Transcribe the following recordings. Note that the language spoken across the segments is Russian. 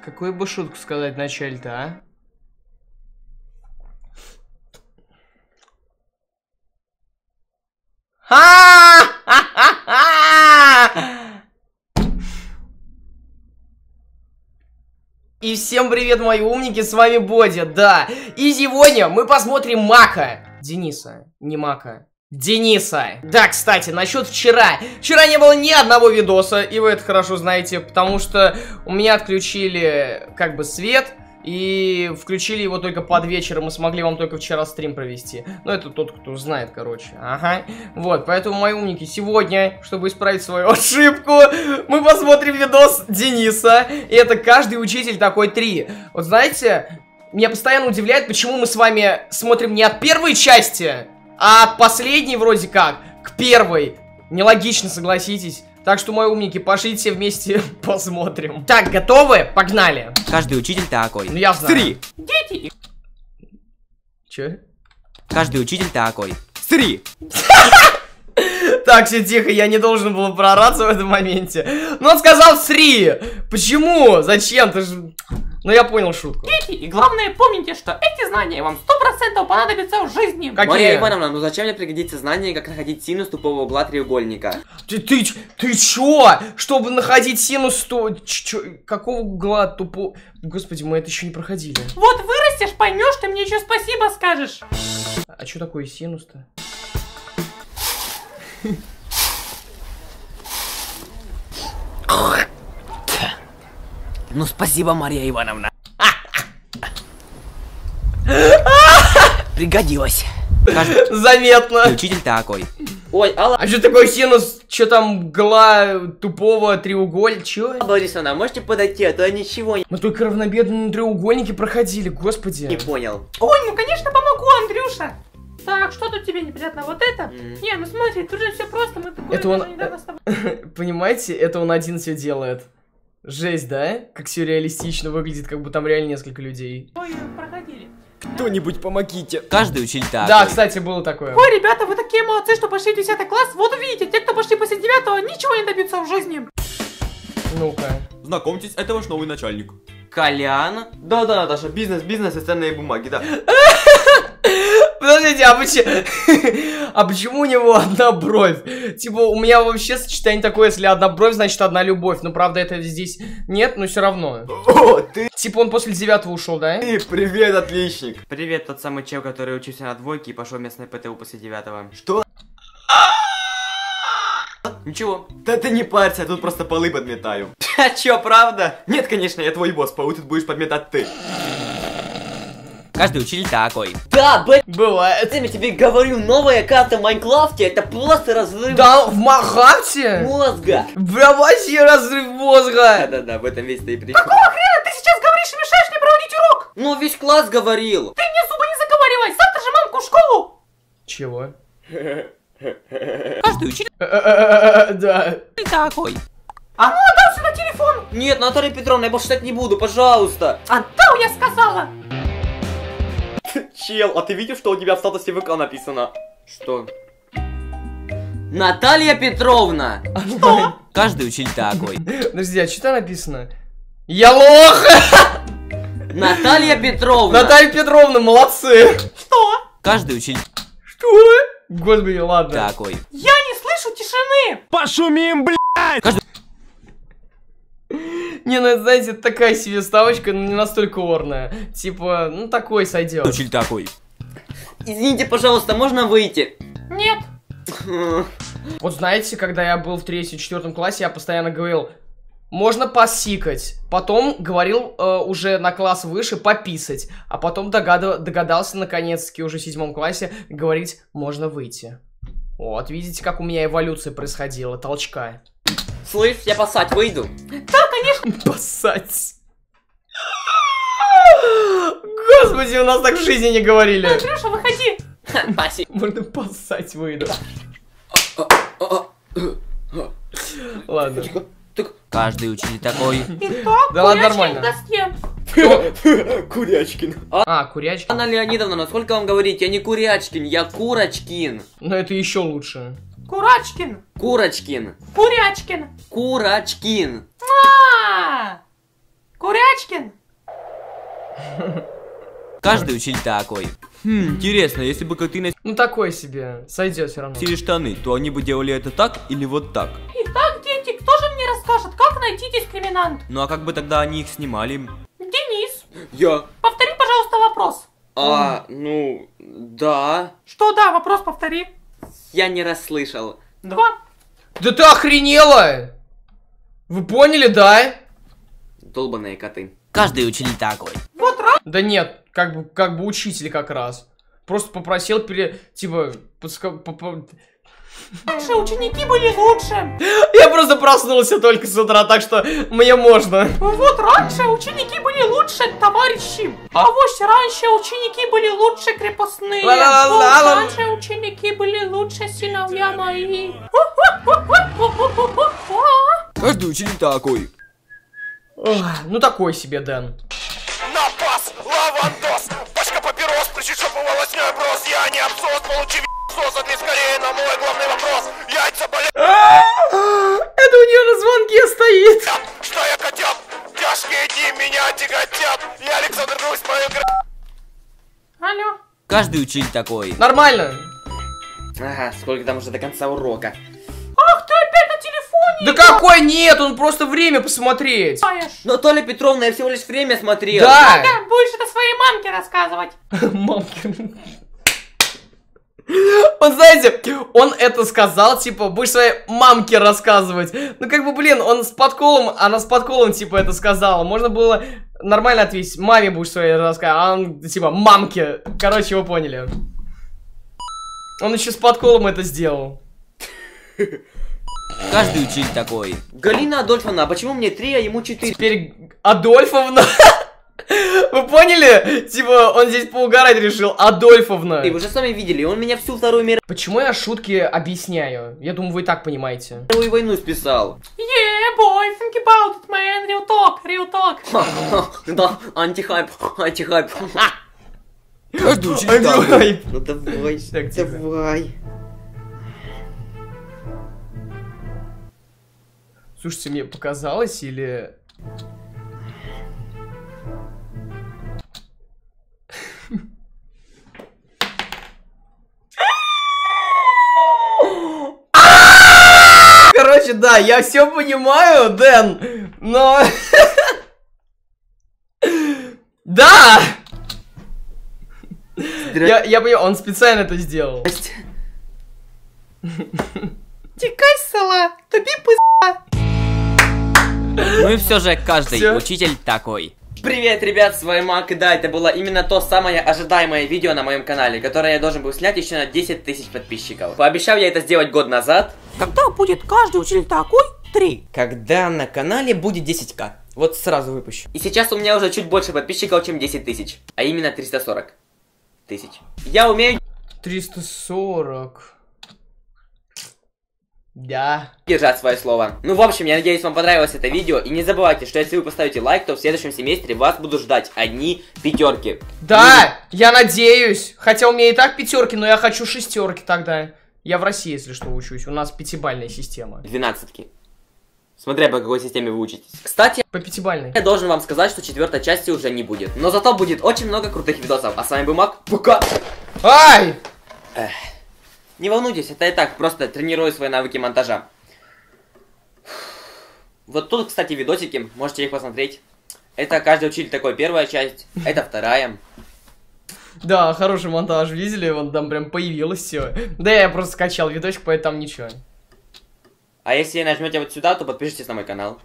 Какую бы шутку сказать вначале-то, а? И всем привет, мои умники, с вами Бодя, да. И сегодня мы посмотрим Мака. Дениса, не Мака. Дениса. Да, кстати, насчет вчера. Вчера не было ни одного видоса, и вы это хорошо знаете, потому что у меня отключили, как бы, свет. И включили его только под вечер, мы смогли вам только вчера стрим провести. Ну, это тот, кто знает, короче. Ага. Вот, поэтому, мои умники, сегодня, чтобы исправить свою ошибку, мы посмотрим видос Дениса. И это каждый учитель такой 3. Вот знаете, меня постоянно удивляет, почему мы с вами смотрим не от первой части, а от последней вроде как, к первой. Нелогично, согласитесь. Так что, мои умники, пошлите все вместе посмотрим. Так, готовы? Погнали. Каждый учитель такой. Ну, я знаю. 3. Дети. Че? Каждый учитель такой. 3. Так, все тихо, я не должен был прораться в этом моменте. Но он сказал 3. Почему? Зачем? Ты же... Ну, я понял шутку. Дети, и главное, помните, что эти знания вам 100% понадобятся в жизни. Какие? Мария Ивановна, ну зачем мне пригодится знание, как находить синус тупого угла треугольника? Ты чё? Чтобы находить синус, какого угла тупо... Господи, мы это еще не проходили. Вот вырастешь, поймешь, ты мне еще спасибо скажешь. А что такое синус-то? Ну спасибо, Мария Ивановна. Пригодилось. Заметно. Учитель такой. Ой, Алла А что такое синус? Что там угла тупого треугольника? Чё? Борисовна, можете подойти, а то я ничего Мы только равнобедренные треугольники проходили, господи. не понял. Ой, ну конечно помогу, Андрюша. Так, что тут тебе непонятно? Вот это? Не, ну смотри, тут же все просто, мы такое Это он... даже недавно с тобой... Понимаете, это он один все делает. Жесть, да? Как сюрреалистично выглядит, как бы там реально несколько людей. Ой, проходили. Кто-нибудь помогите. Каждый учитель такой. Да, кстати, было такое. Ой, ребята, вы такие молодцы, что пошли в 10 класс. Вот увидите, те, кто пошли после 9-го, ничего не добьются в жизни. Ну-ка. Знакомьтесь, это ваш новый начальник. Колян. Да-да, Наташа, бизнес и ценные бумаги, да. Подождите, а почему у него одна бровь? Типа, у меня вообще сочетание такое, если одна бровь, значит одна любовь. Ну, правда, это здесь нет, но все равно. О, ты Типа, он после 9-го ушел, да? привет, отличник. Привет, тот самый чел, который учился на двойке и пошел в местное ПТУ после 9-го. Что? Ничего. Да ты не парься, я тут просто полы подметаю. А чё, правда? Нет, конечно, я твой босс, полы тут будешь подметать ты. Каждый учитель такой. Да, Б, Бывает. я тебе говорю, новая карта в Майнкрафте, это просто разрыв Да, в Махавте? мозга. Вообще разрыв мозга. Да-да-да, в этом весь-то и прикол. Какого хрена ты сейчас говоришь и мешаешь мне проводить урок? Ну, весь класс говорил. Ты мне зубы не заговаривай, завтра же мамку в школу. Чего? Каждый учитель Да. такой. А ну, отдал сюда телефон. Нет, Наталья Петровна, я больше так не буду, пожалуйста. Отдал, я сказала. Чел, а ты видишь, что у тебя в статусе ВК написано? Что? Наталья Петровна. Что? Каждый учитель такой. Подожди, а что там написано? Я лох! Наталья Петровна. Наталья Петровна, молодцы! Что? Каждый учитель Что? Господи, ладно. такой. Я не слышу тишины. Пошумим, блядь! Не, ну это, знаете, это такая себе ставочка, но не настолько орная. Типа, ну такой сойдет. Учитель такой. Извините, пожалуйста, можно выйти? Нет. Вот знаете, когда я был в 3-4 классе, я постоянно говорил, можно посикать. Потом говорил уже на класс выше пописать. А потом догадался, наконец-таки, уже в 7 классе, говорить, можно выйти. Вот, видите, как у меня эволюция происходила, толчка. Слышь, я поссать выйду. Да, конечно. Поссать. Господи, у нас так в жизни не говорили. Андрюша, выходи. Спасибо. Можно поссать выйду. Ладно. Каждый учитель такой. Итак, Да ладно, курячки нормально. в доске. Курячкин. А, курячка. Анна Леонидовна, насколько вам говорить, я не Курячкин, я Курочкин. Но это еще лучше. Курачкин. Курочкин. Курячкин. Курочкин. Курячкин. Курячкин. Каждый учитель такой. Интересно, если бы коты Ну такой себе, сойдет все равно. носили штаны, то они бы делали это так или вот так? Итак, дети, кто же мне расскажет, как найти дискриминант? Ну а как бы тогда они их снимали? Денис, Я. повтори, пожалуйста, вопрос. Ну, да. Что да, вопрос повтори. Я не расслышал. 2. Да ты охренела! Вы поняли, да? Долбаные коты. Каждый учитель такой. Вот раз. Да нет, как бы учитель как раз. Просто попросил типа, Раньше ученики были лучше. Я просто проснулся только с утра, так что мне можно. Вот раньше ученики были лучше, товарищи. А вот раньше ученики были лучше крепостные. Ла-ла-ла-ла. Вот раньше ученики были лучше сыновья мои. Каждый учитель такой. Ох, ну такой себе, Дэн. Напас, лавандос, пачка папирос, причешопый волоснёй брос. Я не абсос, получи сос, ответь скорее на мой главный вопрос. Яйца болят, Это у нее на звонке стоит. что я котят, тяжкие дни меня тяготят. Я Александр Грусть, мою Алло. Каждый учитель такой. Нормально. Ага, сколько там уже до конца урока? Ах, ты опять на телефоне Да какой нет, он просто время посмотреть. играешь. Но Толя Петровна, я всего лишь время смотрел. Да. Да, будешь это своей мамке рассказывать. Мамка. Он, знаете, он это сказал, типа, будешь своей мамке рассказывать. Ну, как бы, блин, он с подколом, она с подколом, типа, это сказала. Можно было нормально ответить, маме будешь своей рассказывать, а он, типа, мамке. Короче, вы поняли. Он еще с подколом это сделал. Каждый учитель такой. Галина Адольфовна, а почему мне 3, а ему 4? Теперь Адольфовна. Вы поняли? Типа, он здесь поугарать решил. Адольфовна. Вы же сами видели, он меня всю Вторую Почему я шутки объясняю? Я думаю, вы и так понимаете. мировую войну списал. Yeah, boy, think about it, man. Real talk, real talk. Да, антихайп, антихайп. Каждый учитель такой. Ай, Ну давай, Так, тихо. давай. Слушайте, мне показалось или... Короче, да, я все понимаю, Дэн, но... Да! Я понимаю, он специально это сделал. Тикай, сала, тобі пизда. Ну и все же каждый Всё. учитель такой. Привет, ребят, с вами Мак, и да, это было именно то самое ожидаемое видео на моем канале, которое я должен был снять еще на 10 тысяч подписчиков. Пообещал я это сделать год назад. Когда будет каждый учитель такой? 3. Когда на канале будет 10к. Вот сразу выпущу. И сейчас у меня уже чуть больше подписчиков, чем 10 тысяч. А именно 340 тысяч. Я умею 340. Да. держать свое слово. Ну, в общем, я надеюсь, вам понравилось это видео. И не забывайте, что если вы поставите лайк, то в следующем семестре вас будут ждать одни 5. Да, я надеюсь. Хотя у меня и так 5, но я хочу 6 тогда. Я в России, если что, учусь. У нас 5-бальная система. 12. Смотря по какой системе вы учитесь. Кстати, По 5-бальной. я должен вам сказать, что 4-й части уже не будет. Но зато будет очень много крутых видосов. А с вами был Мак. Пока! Ай! Не волнуйтесь, это и так, просто тренирую свои навыки монтажа. Вот тут, кстати, видосики, можете их посмотреть. Это каждый учитель такой, первая часть, это вторая. Да, хороший монтаж, видели? Вон там прям появилось все. Да, я просто скачал видосик, поэтому там ничего. А если нажмете вот сюда, то подпишитесь на мой канал.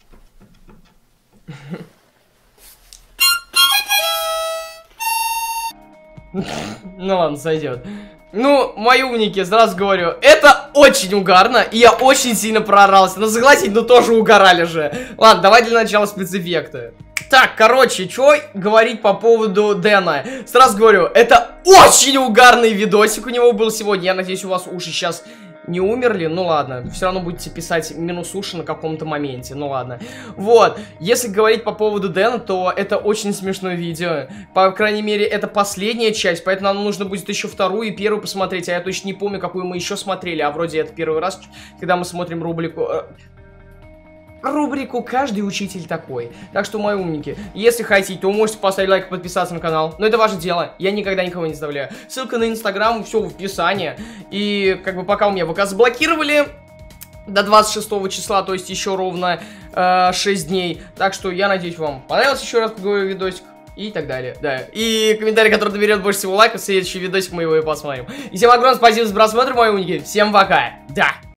Ну ладно, сойдет. Ну, мои умники, сразу говорю, это очень угарно, и я очень сильно проорался. Но согласитесь, ну тоже угорали же. Ладно, давай для начала спецэффекты. Так, короче, что говорить по поводу Дэна? Сразу говорю, это очень угарный видосик у него был сегодня. Я надеюсь, у вас уши сейчас не умерли. Ну ладно, все равно будете писать минус уши на каком-то моменте. Ну ладно. Вот, если говорить по поводу Дэна, то это очень смешное видео. По крайней мере, это последняя часть, поэтому нам нужно будет еще вторую и первую посмотреть. А я точно не помню, какую мы еще смотрели. А вроде это первый раз, когда мы смотрим рубрику... рубрику «Каждый учитель такой». Так что, мои умники, если хотите, то можете поставить лайк и подписаться на канал. Но это ваше дело, я никогда никого не заставляю. Ссылка на инстаграм, все в описании. И как бы пока у меня ВК заблокировали до 26 числа, то есть еще ровно 6 дней. Так что я надеюсь, вам понравился еще раз, говорю, видосик. И так далее, да. И комментарий, который наберет больше всего лайков, следующий видосик мы его и посмотрим. И всем огромное спасибо за просмотр, мои умники. Всем пока. Да.